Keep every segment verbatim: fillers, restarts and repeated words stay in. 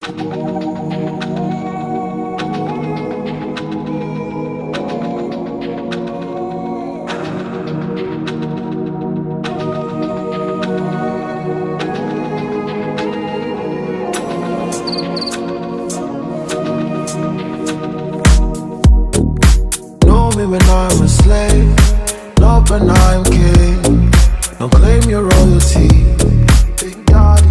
Know me when I'm a slave, not when I'm king. Don't claim your royalty, big daddy.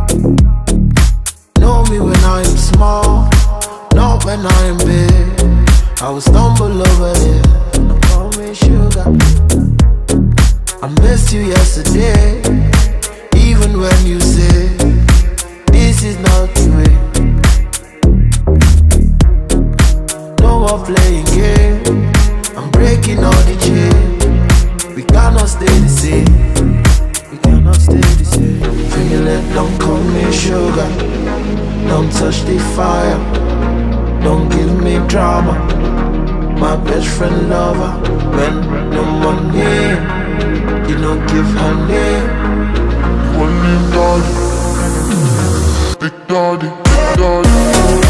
Know me when I am small, not when I am big. I will stumble over here, don't call me sugar. I missed you yesterday, even when you say this is not the way. No more playing games, I'm breaking all the chains. We cannot stay the same, we cannot stay the same. Feel it, don't call me sugar, don't touch the fire, don't give me drama. My best friend lover, when no money, you don't give her name. One name daddy, big daddy, daddy.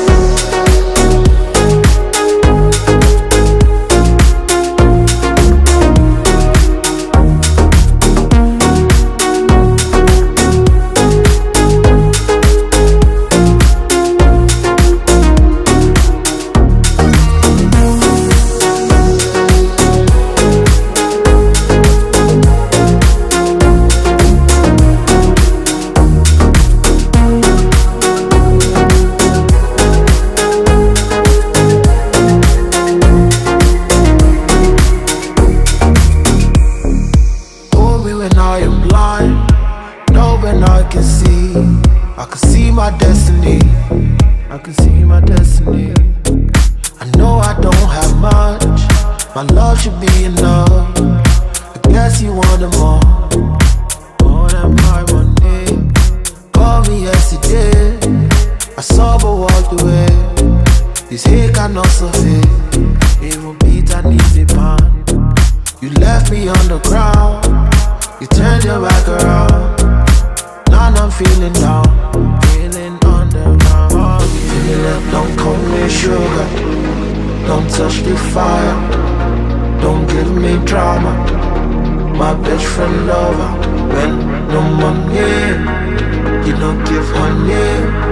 I can see, I can see my destiny, I can see my destiny. I know I don't have much, my love should be enough. I guess you want them more, more than my money. Call me yesterday, I saw but walked away. This hate cannot survive, even beat I need the pan. You left me on the ground, you turned your back around. Now I'm feeling down, feeling underground. Feeling, don't call me sugar, don't touch the fire, don't give me drama. My best friend lover, when no money, you don't give her name.